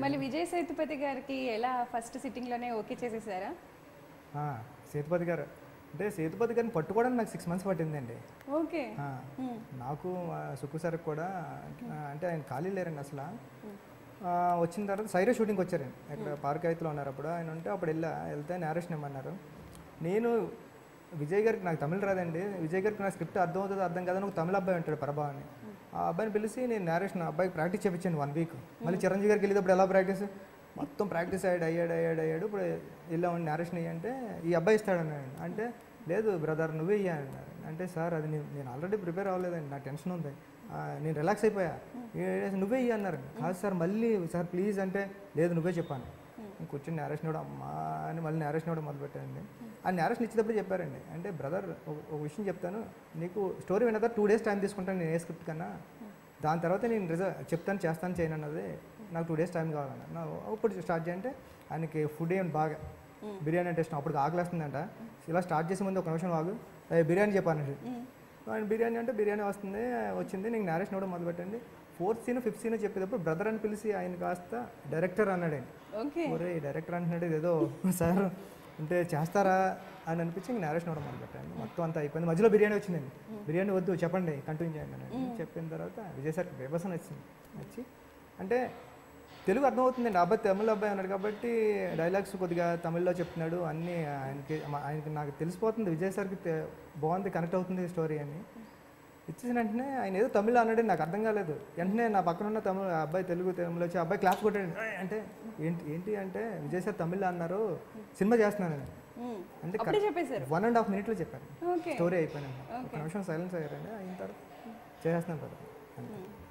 మళ్ళీ విజయ్ సేతుపతి గారికి ఎలా ఫస్ట్ సిట్టింగ్లోనే ఓకే చేసేసారా? సేతుపతి గారు అంటే సేతుపతి గారిని పట్టుకోవడానికి నాకు 6 months పట్టిందండి. ఓకే. నాకు సుక్కు సార్కి కూడా అంటే ఆయన ఖాళీ లేరండి అసలు. వచ్చిన తర్వాత సైరో షూటింగ్కి వచ్చారండి. ఇక్కడ పార్క్ రైతులో ఉన్నారు అప్పుడు. ఆయన ఉంటే అప్పుడు వెళ్తే నేరేషన్ ఇమ్మన్నారు. నేను విజయ్ గారికి నాకు తమిళ రాదండి. విజయ్ గారికి నా స్క్రిప్ట్ అర్థం అవుతుంది అర్థం కాదని ఒక తమిళ అబ్బాయి ఉంటాడు ప్రభా అని. ఆ అబ్బాయిని పిలిచి నేను నేరేషన్ అబ్బాయికి ప్రాక్టీస్ చేయించాను 1 week. మళ్ళీ చిరంజీవి గారికి వెళ్ళేటప్పుడు ఎలా ప్రాక్టీస్ మొత్తం ప్రాక్టీస్ అయ్యాడు. ఇప్పుడు వెళ్ళామని నేరేషన్ అయ్యంటే ఈ అబ్బాయి ఇస్తాడన్నాడు. అంటే లేదు బ్రదర్ నువ్వే ఇయ్యా అన్నారు. అంటే సార్ అది నేను ఆల్రెడీ ప్రిపేర్ అవ్వలేదండి, నాకు టెన్షన్ ఉంది, నేను రిలాక్స్ అయిపోయా, నువ్వే ఇయ్య అన్నారు. కాదు సార్ మళ్ళీ సార్ ప్లీజ్ అంటే లేదు నువ్వే చెప్పాను. కూర్చొని నేరేషన్ కూడా అమ్మా అని మళ్ళీ నేరేషన్ కూడా మొదలుపెట్టానండి. ఆ నేరేషన్ ఇచ్చేటప్పుడు చెప్పారండి, అంటే బ్రదర్ ఒక విషయం చెప్తాను, నీకు స్టోరీ విన్న తర్వాత 2 days టైం తీసుకుంటాను నేను ఏ స్క్రిప్ట్ కన్నా, దాని తర్వాత నేను చెప్తాను చేస్తాను చేయను అన్నది, నాకు 2 days టైం కావాలన్నా. ఇప్పుడు స్టార్ట్ చేయంటే ఆయనకి ఫుడ్ ఏమి బాగా బిర్యానీ అంటే ఇష్టం. అప్పుడు ఆకలేస్తుందంట. ఇలా స్టార్ట్ చేసే ముందు ఒక నిమిషం బాగు బిర్యానీ చెప్పానండి. ఆయన బిర్యానీ అంటే బిర్యానీ వచ్చింది. నేను నేరేషన్ కూడా మొదలుపెట్టండి. 4th scene 5th scene చెప్పేటప్పుడు బ్రదర్ అని పిలిచి ఆయన కాస్త డైరెక్టర్ అన్నాడండి. ఒరే డైరెక్టర్ అంటున్నాడు ఏదో సార్ అంటే చేస్తారా అని అనిపించి నేరేషన్ కూడా మొదలుపెట్టాను. మొత్తం అంతా అయిపోయింది. మధ్యలో బిర్యానీ వచ్చిందండి. బిర్యానీ వద్దు చెప్పండి కంటిన్యూ చేయండి అని చెప్పిన తర్వాత విజయ్ సార్కి బేబసన్ వచ్చి అంటే తెలుగు అర్థమవుతుందండి. అబ్బాయి తమిళ అబ్బాయి అన్నాడు కాబట్టి డైలాగ్స్ కొద్దిగా తమిళ్లో చెప్తున్నాడు అన్నీ ఆయనకి నాకు తెలిసిపోతుంది. విజయ్ సార్కి బాగుంది కనెక్ట్ అవుతుంది స్టోరీ అని ఇచ్చేసిన వెంటనే ఆయన ఏదో తమిళ అన్నాడు, నాకు అర్థం కాలేదు. వెంటనే నా పక్కన ఉన్న అబ్బాయి తమిళ వచ్చి అబ్బాయి క్లాస్ కొట్టాడు. అంటే ఏంటి అంటే విజయ్ సార్ తమిళ అన్నారు, సినిమా చేస్తున్నాను అంటే 1.5 minutes చెప్పాను. స్టోరీ అయిపోయినాను. ఒక నిమిషం సైలెన్స్ అయ్యారండి. అయిన తర్వాత చేసేస్తున్నాను కదా.